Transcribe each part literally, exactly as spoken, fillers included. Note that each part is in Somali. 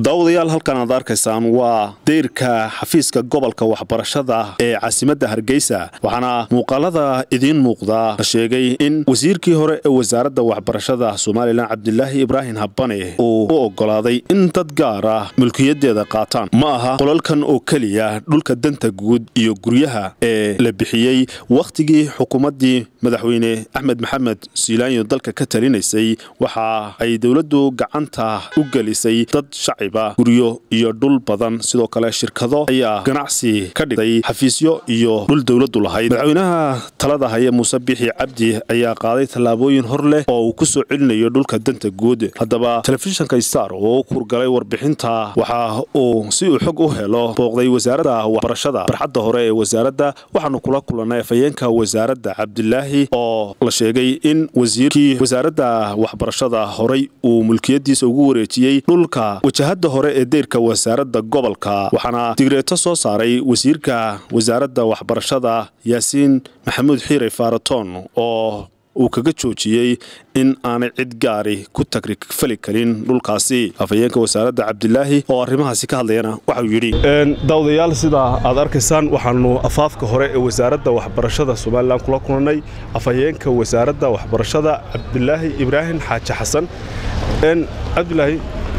daawadayaal halkan aad arkaysaan waa deyrka xafiiska gobolka waxbarashada ee caasimadda Hargeysa waxaana muuqaalada idin muuqda la sheegay in wasiirkii hore ee wasaaradda waxbarashada Soomaaliland Cabdillaahi Ibrahim Habane uu u ogolaaday in dad gaar ah mulkiyadeeda qaataan ma aha qolalkan oo kaliya dhulka danta guud iyo guryaha ee la bixiyay waqtigii xukuumadii madaxweyne Axmed Maxamed Siilaanyo dalka ka talinaysay waxa ay dawladdu gacanta u galisay dad shacib guryo iyo dhul badan sidoo kale shirkado ayaa ganacsi ka dhigay xafiisyo iyo dhul dawladdu lahayd madaxweynaha talada haya Muuse Bixi Cabdi ayaa qaaday talaabooyin hor leh oo uu ku soo celinayo dhulka danta guud hadaba telefishinka Star oo ku galay warbixinta waxa uu si uu xog u helo booqday wasaaradda waxbarashada barxadda hore ee wasaaradda waxaanu kula kulanay afayeenka wasaaradda Cabdillaahi oo la sheegay in wasiirkii wasaaradda waxbarashada hore uu mulkiyadiisa ugu wareejiyay dhulka wajahada hore ee deyrka wasaaradda gobolka waxaana digreeto soo saaray wasiirka wasaaradda waxbarashada Yaasiin Maxamuud Xiire Faaraton oo uu kaga joojiyay in aanay cid gaari ku tagrik fali karin dhulkaasi afayeenka wasaaradda Cabdillaahi oo arrimahaasi ka hadlayna waxa uu yiri een daawadayaal sida aad arkaysaan waxaanu afaafka hore ee wasaaradda waxbarashada Soomaaliland kula kulannay afayeenka wasaaradda waxbarashada Cabdillaahi Ibrahim Xaaji Xasan een Cabdillaahi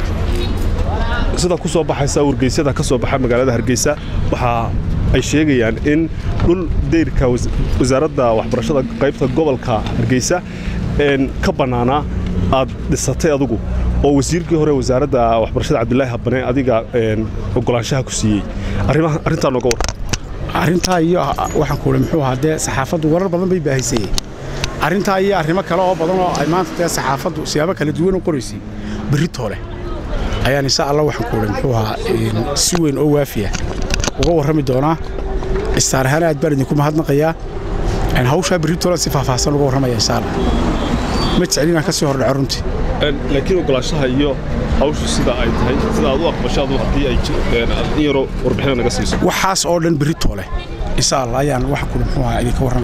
sida ku soo baxaysa wargeysyada ka soo baxay magaalada Hargeysa waxa ay sheegayaan in dhul deyrka wasaaradda waxbarashada qaybta gobolka Hargeysa een ka banaana aad dhisatay adigu oo wasiirkii hore wasaaradda waxbarashada Cabdillaahi Habane adiga een ogolaanshaha ku siiyay arrimaha arinta nooga war arinta iyo waxaan ku leeyahay muxuu ahaade saxaafaddu warar badan bay baahisay arinta iyo arrimo kale oo badan oo ay maanta saxaafaddu siyaabo kala duwan u qoraysay beritoole ayaan insha Allah waxaan ku leeyahay muxuu ahaa si weyn oo waafiya uga warrami doona istaarahana aad baan idinku mahadnaqayaa aan hawsha beritoole si faahfaahsan uga warramaya insha Allah ma jeclina ka soo hordhac runtii laakiin ogolaanshaha iyo hawshu sida ay tahay sida aad u aqbashado hadii ay jireen yaro warbixin naga siiso waxaas oo dhan beritoole insha Allah ayaan wax ku muxuu ahaa idinka warram